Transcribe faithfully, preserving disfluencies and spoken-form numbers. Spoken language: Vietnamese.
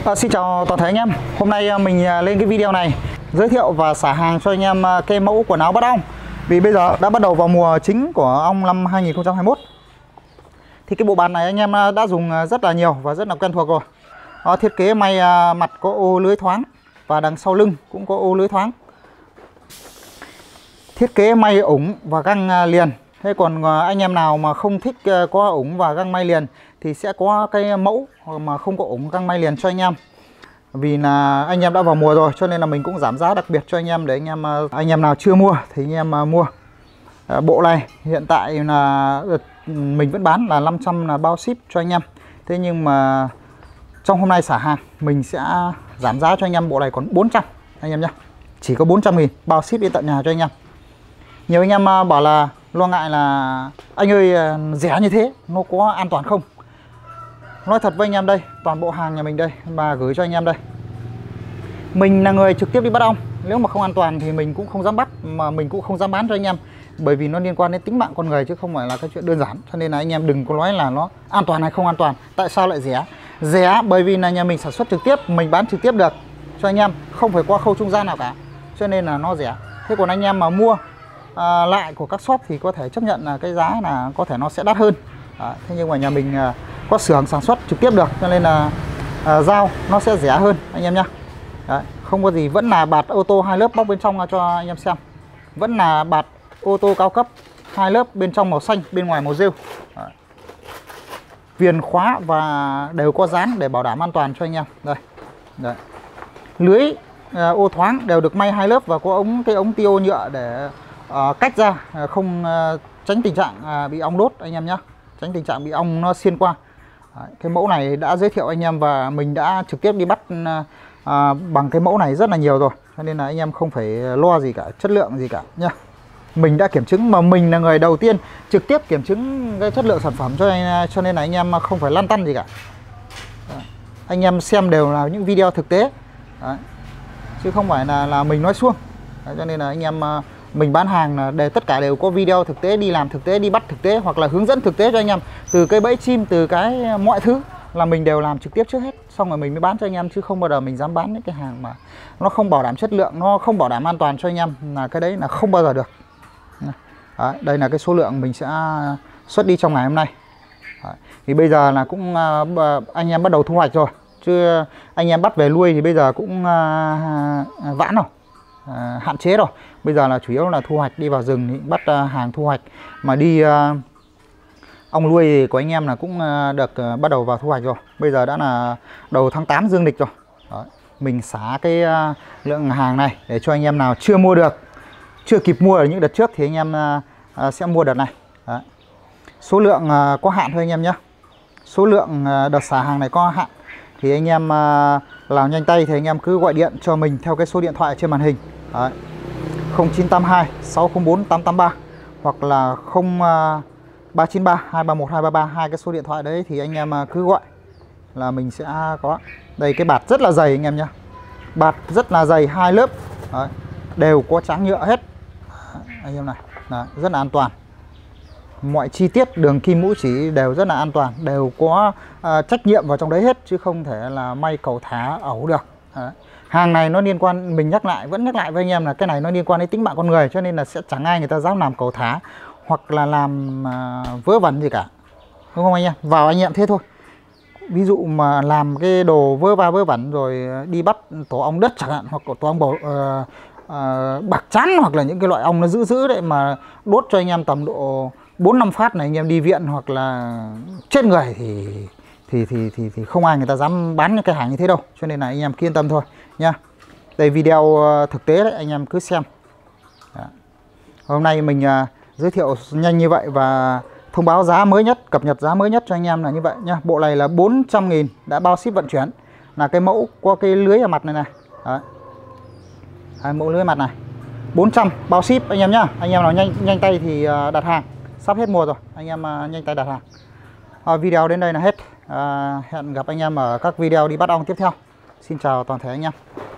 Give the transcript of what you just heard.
À, xin chào toàn thể anh em. Hôm nay mình lên cái video này giới thiệu và xả hàng cho anh em cái mẫu quần áo bắt ong. Vì bây giờ đã bắt đầu vào mùa chính của ong năm hai nghìn không trăm hai mươi mốt. Thì cái bộ bạt này anh em đã dùng rất là nhiều và rất là quen thuộc rồi. Đó, thiết kế may mặt có ô lưới thoáng và đằng sau lưng cũng có ô lưới thoáng. Thiết kế may ủng và găng liền. Thế còn anh em nào mà không thích có ủng và găng may liền thì sẽ có cái mẫu mà không có ủng găng may liền cho anh em. Vì là anh em đã vào mùa rồi cho nên là mình cũng giảm giá đặc biệt cho anh em để anh em anh em nào chưa mua thì anh em mua. Bộ này hiện tại là mình vẫn bán là năm trăm là bao ship cho anh em. Thế nhưng mà trong hôm nay xả hàng mình sẽ giảm giá cho anh em bộ này còn bốn trăm anh em nhé. Chỉ có bốn trăm nghìn bao ship đến tận nhà cho anh em. Nhiều anh em bảo là lo ngại là anh ơi rẻ như thế nó có an toàn không? Nói thật với anh em đây, toàn bộ hàng nhà mình đây mà gửi cho anh em đây. Mình là người trực tiếp đi bắt ong, nếu mà không an toàn thì mình cũng không dám bắt, mà mình cũng không dám bán cho anh em. Bởi vì nó liên quan đến tính mạng con người chứ không phải là cái chuyện đơn giản. Cho nên là anh em đừng có nói là nó an toàn hay không an toàn. Tại sao lại rẻ? Rẻ bởi vì là nhà mình sản xuất trực tiếp, mình bán trực tiếp được cho anh em, không phải qua khâu trung gian nào cả. Cho nên là nó rẻ. Thế còn anh em mà mua à, lại của các shop thì có thể chấp nhận là cái giá là có thể nó sẽ đắt hơn. À, thế nhưng mà nhà mình à, có xưởng sản xuất trực tiếp được cho nên là à, giao nó sẽ rẻ hơn anh em nhé. Đấy, không có gì, vẫn là bạt ô tô hai lớp bóc bên trong cho anh em xem. Vẫn là bạt ô tô cao cấp hai lớp, bên trong màu xanh, bên ngoài màu rêu. Đấy. Viền khóa và đều có dán để bảo đảm an toàn cho anh em. Đây. Đấy. Lưới à, ô thoáng đều được may hai lớp và có ống cái ống tiêu nhựa để à, cách ra, à, không à, tránh tình trạng à, bị ong đốt anh em nhé. Tránh tình trạng bị ong nó xiên qua. Đấy, cái mẫu này đã giới thiệu anh em và mình đã trực tiếp đi bắt à, bằng cái mẫu này rất là nhiều rồi. Cho nên là anh em không phải lo gì cả, chất lượng gì cả nhá. Mình đã kiểm chứng, mà mình là người đầu tiên trực tiếp kiểm chứng cái chất lượng sản phẩm cho nên, cho nên là anh em không phải lăn tăn gì cả. Đấy, anh em xem đều là những video thực tế. Đấy, chứ không phải là, là mình nói suông. Đấy, cho nên là anh em mình bán hàng là để tất cả đều có video thực tế, đi làm thực tế, đi bắt thực tế hoặc là hướng dẫn thực tế cho anh em. Từ cái bẫy chim, từ cái mọi thứ là mình đều làm trực tiếp trước hết, xong rồi mình mới bán cho anh em, chứ không bao giờ mình dám bán những cái hàng mà nó không bảo đảm chất lượng, nó không bảo đảm an toàn cho anh em, là cái đấy là không bao giờ được. Đấy, đây là cái số lượng mình sẽ xuất đi trong ngày hôm nay. Đấy, thì bây giờ là cũng anh em bắt đầu thu hoạch rồi, chứ anh em bắt về nuôi thì bây giờ cũng vãn rồi, à, hạn chế rồi. Bây giờ là chủ yếu là thu hoạch, đi vào rừng thì bắt hàng thu hoạch, mà đi ong nuôi của anh em là cũng được bắt đầu vào thu hoạch rồi. Bây giờ đã là đầu tháng tám dương lịch rồi. Đấy, mình xả cái lượng hàng này để cho anh em nào chưa mua được, chưa kịp mua ở những đợt trước thì anh em sẽ mua đợt này. Đấy, số lượng có hạn thôi anh em nhé. Số lượng đợt xả hàng này có hạn thì anh em làm nhanh tay thì anh em cứ gọi điện cho mình theo cái số điện thoại trên màn hình. Đấy, không chín tám hai sáu không bốn tám tám ba hoặc là không ba chín ba hai ba một hai ba ba, hai cái số điện thoại đấy thì anh em cứ gọi là mình sẽ có. Đây, cái bạt rất là dày anh em nhé. Bạt rất là dày, hai lớp. Đấy, đều có tráng nhựa hết. Đấy, anh em này. Đấy, rất là an toàn. Mọi chi tiết đường kim mũi chỉ đều rất là an toàn, đều có uh, trách nhiệm vào trong đấy hết, chứ không thể là may cầu thả ẩu được. Đấy. Hàng này nó liên quan, mình nhắc lại, vẫn nhắc lại với anh em là cái này nó liên quan đến tính mạng con người, cho nên là sẽ chẳng ai người ta dám làm cầu thả hoặc là làm uh, vớ vẩn gì cả, đúng không anh em? Vào anh em thế thôi. Ví dụ mà làm cái đồ vớ va vớ vẩn rồi đi bắt tổ ong đất chẳng hạn, hoặc tổ ong bầu, uh, uh, bạc chắn, hoặc là những cái loại ong nó dữ dữ đấy mà đốt cho anh em tầm độ bốn năm phát này, anh em đi viện hoặc là chết người thì thì thì thì, thì không ai người ta dám bán những cái hàng như thế đâu. Cho nên là anh em cứ yên tâm thôi nha. Đây, video thực tế đấy, anh em cứ xem. Đó. Hôm nay mình uh, giới thiệu nhanh như vậy và thông báo giá mới nhất, cập nhật giá mới nhất cho anh em là như vậy nha. Bộ này là bốn trăm nghìn đã bao ship vận chuyển. Là cái mẫu có cái lưới ở mặt này này. Đấy. Đấy, mẫu lưới mặt này bốn trăm bao ship anh em nhá. Anh em nào nhanh nhanh tay thì uh, đặt hàng. Sắp hết mùa rồi, anh em uh, nhanh tay đặt hàng. À, video đến đây là hết. À, hẹn gặp anh em ở các video đi bắt ong tiếp theo. Xin chào toàn thể anh em.